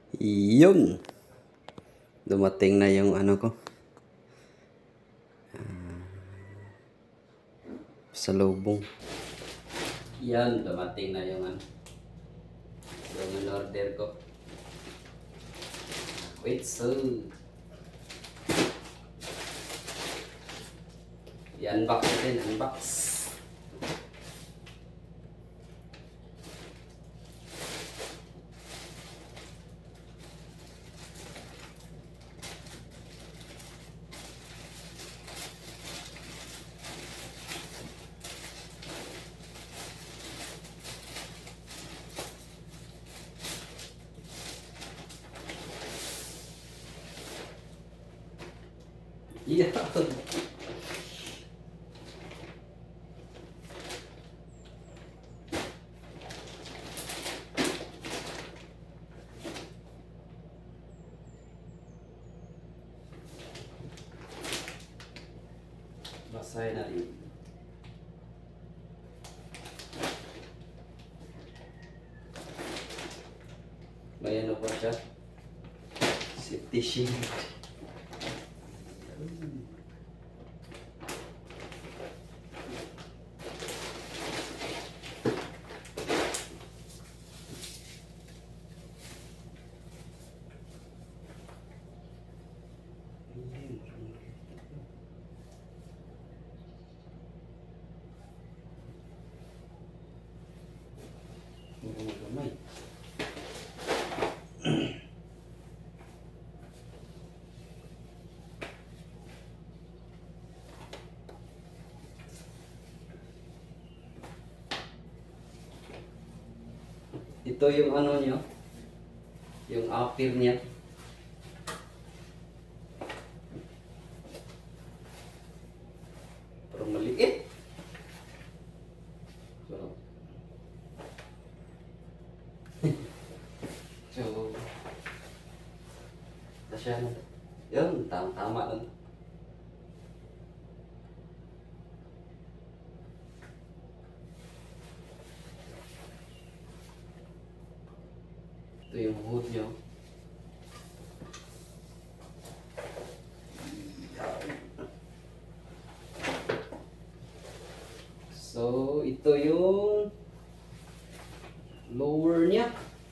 Yun. Dumating na yung ano ko. Salubong. Yan, dumating na yung ano. Yung order ko. Wait, so. I-unbox natin, unbox. Yeah. Basahin natin. May ano pa siya? Safety shield. Gamay. Ito yung ano niya, yung appear niya. Pero maliit. So, kasya na. Yun, tama lang. Ito yung hood nyo. So, ito yung lower niya.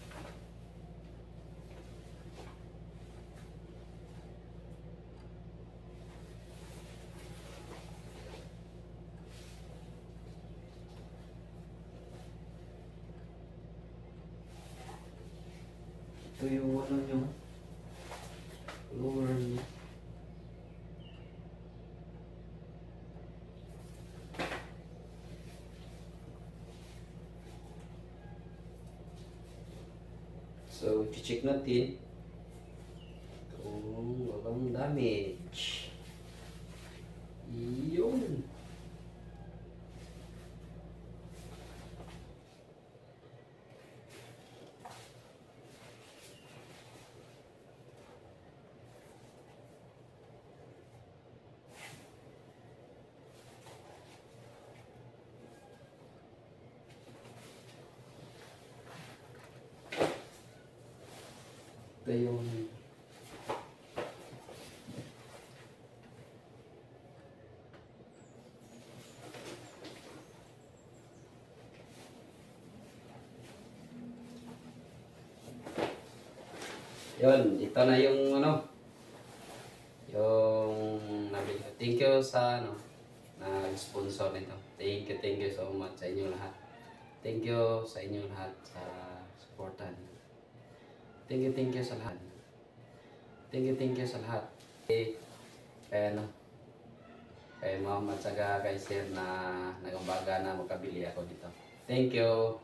Ito yung ano nyo, lower nyo. So, i-check natin kung walang damage. Yun. Ito yung yun, ito na yung ano, yung nabili. Thank you sa ano, nag-sponsor nito. Thank you so much sa inyo lahat. Thank you sa inyo lahat sa supportan. Thank you sa lahat. Thank you sa lahat. Kaya ano, kay ma'am at saka kay sir na nagumbaga na makabili ako dito. Thank you.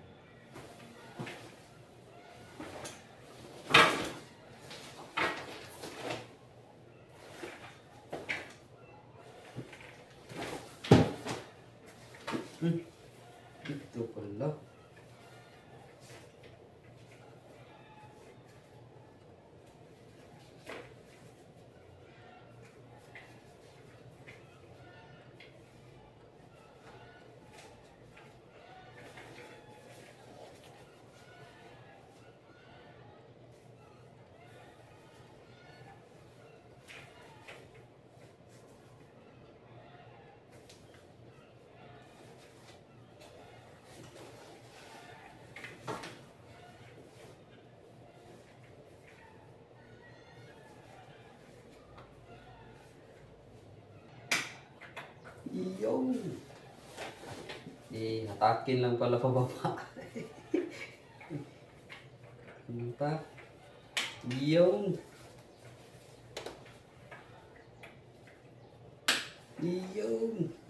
Ito pala. Yung. Hatakin lang pala pababa. Punta. Yung. Yung.